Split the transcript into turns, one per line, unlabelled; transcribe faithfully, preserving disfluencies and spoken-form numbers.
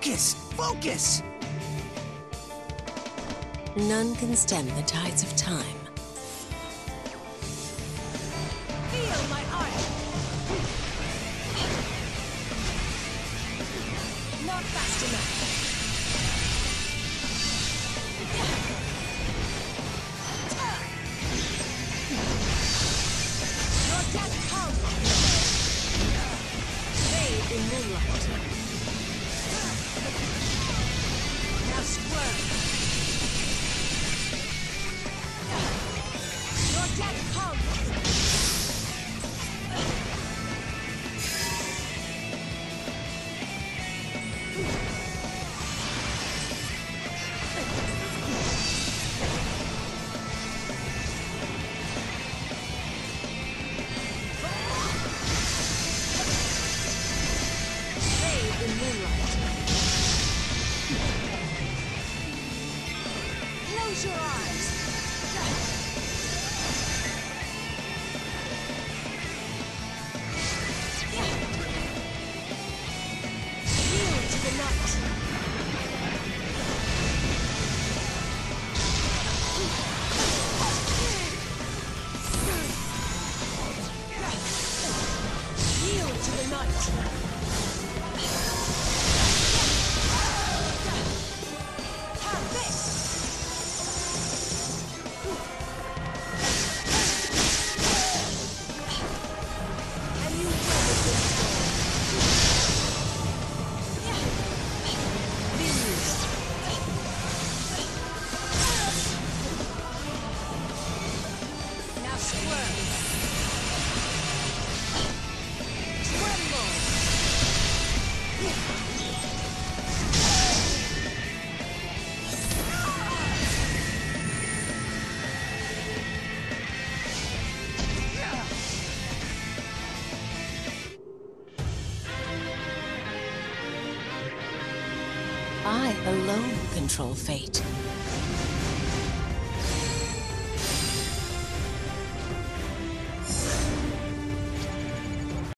Focus! Focus!
None can stem the tides of time.
Feel my ire! Not fast enough. Your death comes! Bathe in moonlight. Now swerve! Your death comes! Bathe in moonlight. Close your eyes. Yield to the night. Yield to the night. Have this. And you weather this storm. Venus. Now swerve. Tremble.
I alone control fate.